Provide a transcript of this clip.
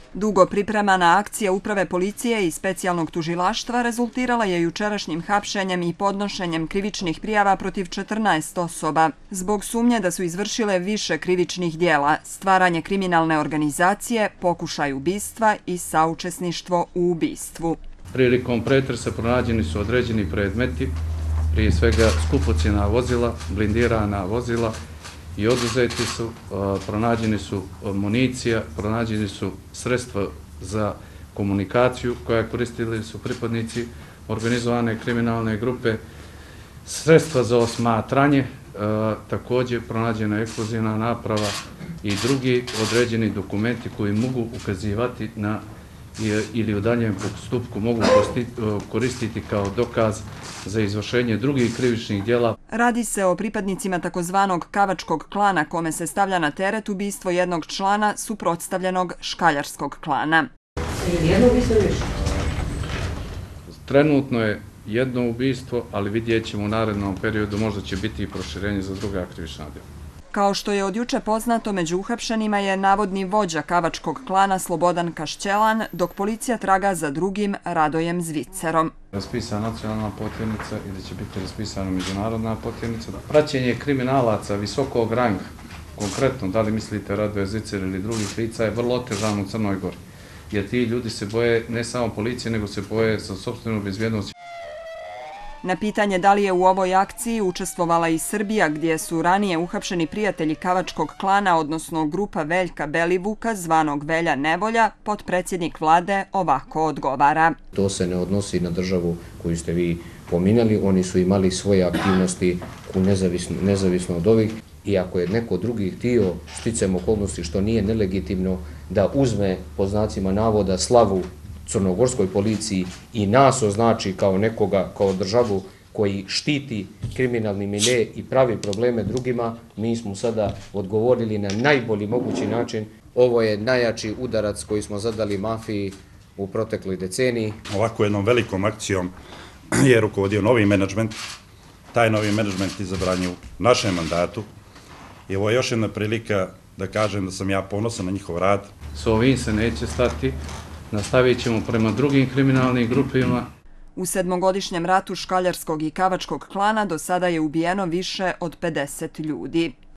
Dugo pripremana akcija Uprave policije i specijalnog tužilaštva rezultirala je jučerašnjim hapšenjem i podnošenjem krivičnih prijava protiv 14 osoba zbog sumnje da su izvršile više krivičnih dijela, stvaranje kriminalne organizacije, pokušaj ubistva i saučesništvo u ubistvu. Prilikom pretresa pronađeni su određeni predmeti, prije svega skupocjena vozila, blindirana vozila i oduzeti su, pronađeni su municija, pronađeni su sredstva za komunikaciju koja koristili su pripadnici organizovane kriminalne grupe, sredstva za osmatranje, također pronađena eksplozivna naprava i drugi određeni dokumenti koji mogu ukazivati na ili u daljem postupku mogu koristiti kao dokaz za izvršenje drugih krivičnih djela. Radi se o pripadnicima takozvanog Kavačkog klana kome se stavlja na teret ubistvo jednog člana suprotstavljenog Škaljarskog klana. Trenutno je jedno ubistvo, ali vidjet ćemo u narednom periodu, možda će biti i proširenje za druga krivična djela. Kao što je od juče poznato, među uhapšenima je navodni vođa Kavačkog klana Slobodan Kašćelan, dok policija traga za drugim Radojem Zvicerom. Raspisana nacionalna potjernica i da će biti raspisana međunarodna potjernica. Praćenje kriminalaca visokog ranga, konkretno da li mislite Radoje Zvicer ili drugih lica, je vrlo otežano u Crnoj Gori. Jer ti ljudi se boje ne samo policije, nego se boje za sopstvenu bezbjednost. Na pitanje da li je u ovoj akciji učestvovala i Srbija, gdje su ranije uhapšeni prijatelji Kavačkog klana, odnosno grupa Veljka Belivuka, zvanog Velja Nevolja, potpredsjednik vlade ovako odgovara. To se ne odnosi na državu koju ste vi pominjali, oni su imali svoje aktivnosti nezavisno od ovih i ako je neko drugi htio sticajem okolnosti što nije nelegitimno da uzme po znacima navoda slavu crnogorskoj policiji i nas označi kao nekoga, kao državu koji štiti kriminalni milje i pravi probleme drugima, mi smo sada odgovorili na najbolji mogući način. Ovo je najjači udarac koji smo zadali mafiji u protekloj deceniji. Ovako jednom velikom akcijom je rukovodio novi menadžment. Taj novi menadžment izabran je u našem mandatu. I ovo je još jedna prilika da kažem da sam ja ponosan na njihov rad. S ovim se neće stati. Nastavit ćemo prema drugim kriminalnim grupima. U 7-godišnjem ratu Škaljarskog i Kavačkog klana do sada je ubijeno više od 50 ljudi.